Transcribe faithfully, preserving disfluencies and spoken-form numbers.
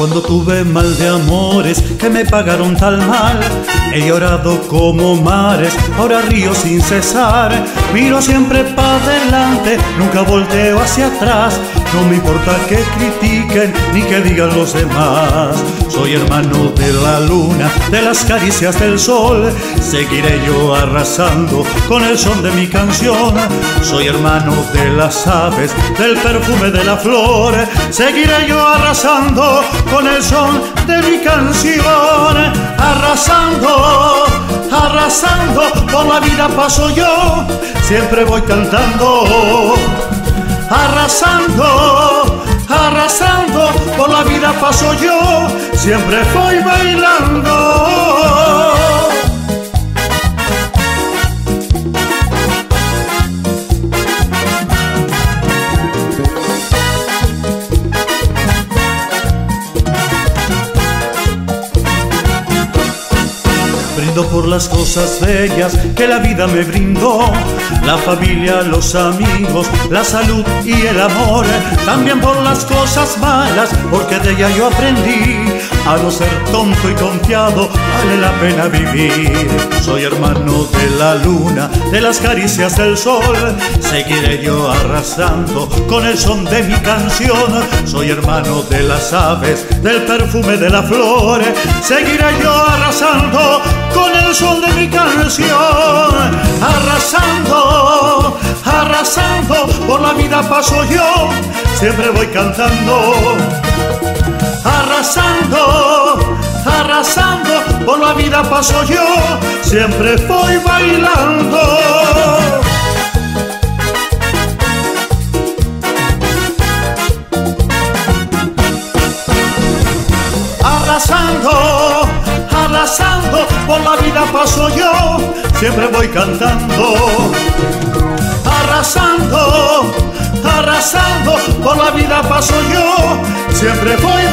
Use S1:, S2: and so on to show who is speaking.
S1: Cuando tuve mal de amores que me pagaron tal mal, he llorado como mares, ahora río sin cesar. Miro siempre para adelante, nunca volteo hacia atrás. No me importa que critiquen ni que digan los demás. Soy hermano de la luna, de las caricias del sol. Seguiré yo arrasando con el son de mi canción. Soy hermano de las aves, del perfume de la flor. Seguiré yo arrasando con el son de mi canción. Arrasando, arrasando, por la vida paso yo, siempre voy cantando. Arrasando, arrasando, por la vida paso yo, siempre voy bailando. Brindo por las cosas bellas que la vida me brindó, la familia, los amigos, la salud y el amor. También por las cosas malas, porque de ella yo aprendí a no ser tonto y confiado, vale la pena vivir. Soy hermano de la luna, de las caricias del sol. Seguiré yo arrasando con el son de mi canción. Soy hermano de las aves, del perfume de la flor. Seguiré yo arrasando con el son de mi canción. Arrasando, arrasando, por la vida paso yo, siempre voy cantando. Arrasando, arrasando, por la vida paso yo, siempre voy bailando. Arrasando, arrasando, por la vida paso yo, siempre voy cantando. Arrasando, arrasando, por la vida paso yo, siempre voy